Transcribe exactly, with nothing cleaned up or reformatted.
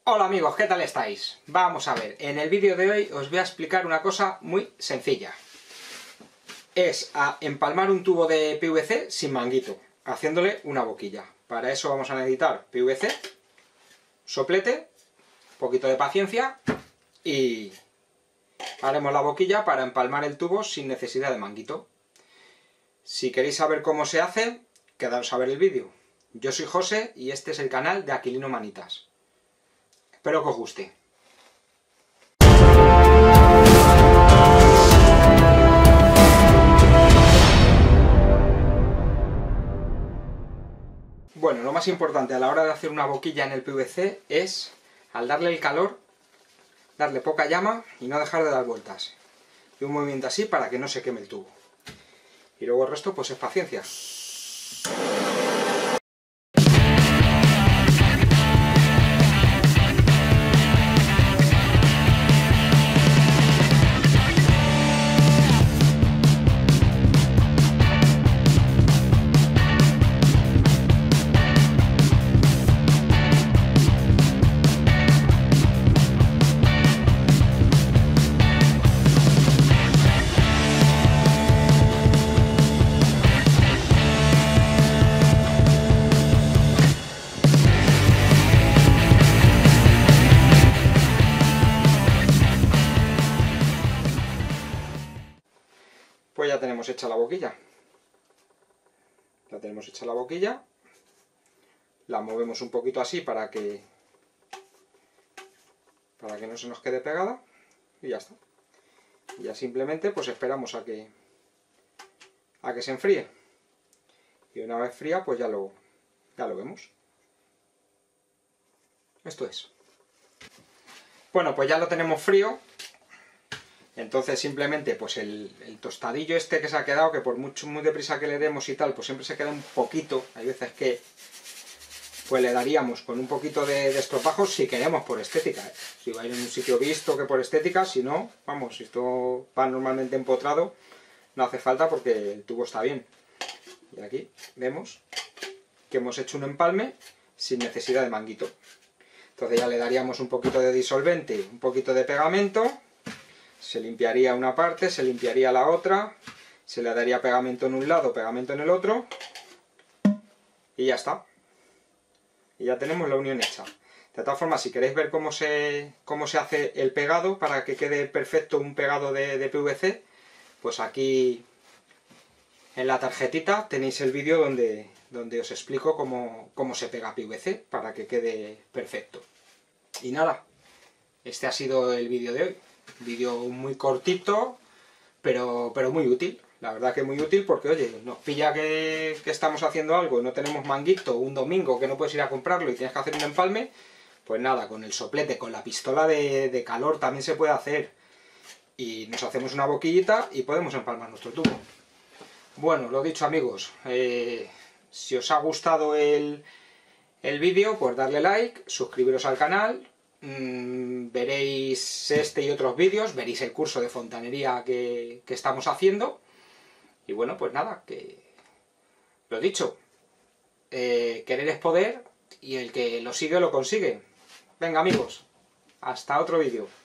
Hola amigos, ¿qué tal estáis? Vamos a ver, en el vídeo de hoy os voy a explicar una cosa muy sencilla. Es a empalmar un tubo de P V C sin manguito, haciéndole una boquilla. Para eso vamos a necesitar P V C, soplete, un poquito de paciencia y haremos la boquilla para empalmar el tubo sin necesidad de manguito. Si queréis saber cómo se hace, quedaos a ver el vídeo. Yo soy José y este es el canal de Aquilino Manitas. Espero que os guste. Bueno, lo más importante a la hora de hacer una boquilla en el P V C es, al darle el calor, darle poca llama y no dejar de dar vueltas. Y un movimiento así para que no se queme el tubo. Y luego el resto pues es paciencia. Pues ya tenemos hecha la boquilla. Ya tenemos hecha la boquilla. La movemos un poquito así para que para que no se nos quede pegada. Y ya está. Y ya simplemente pues esperamos a que a que se enfríe. Y una vez fría pues ya lo, ya lo vemos. Esto es. Bueno, pues ya lo tenemos frío. Entonces simplemente pues el, el tostadillo este que se ha quedado, que por mucho muy deprisa que le demos y tal, pues siempre se queda un poquito. Hay veces que pues le daríamos con un poquito de, de estropajo si queremos por estética, ¿eh? Si va a ir en un sitio visto que por estética, si no, vamos, si esto va normalmente empotrado, no hace falta porque el tubo está bien. Y aquí vemos que hemos hecho un empalme sin necesidad de manguito. Entonces ya le daríamos un poquito de disolvente, un poquito de pegamento. Se limpiaría una parte, se limpiaría la otra, se le daría pegamento en un lado, pegamento en el otro, y ya está. Y ya tenemos la unión hecha. De todas formas, si queréis ver cómo se, cómo se hace el pegado, para que quede perfecto un pegado de, de P V C, pues aquí en la tarjetita tenéis el vídeo donde, donde os explico cómo, cómo se pega P V C, para que quede perfecto. Y nada, este ha sido el vídeo de hoy. Vídeo muy cortito, pero, pero muy útil. La verdad que muy útil porque, oye, nos pilla que, que estamos haciendo algo y no tenemos manguito un domingo que no puedes ir a comprarlo y tienes que hacer un empalme, pues nada, con el soplete, con la pistola de, de calor también se puede hacer. Y nos hacemos una boquillita y podemos empalmar nuestro tubo. Bueno, lo dicho amigos, eh, si os ha gustado el, el vídeo, pues darle like, suscribiros al canal. Veréis este y otros vídeos, veréis el curso de fontanería que, que estamos haciendo. Y bueno, pues nada, que lo dicho, eh, querer es poder y el que lo sigue lo consigue. Venga amigos, hasta otro vídeo.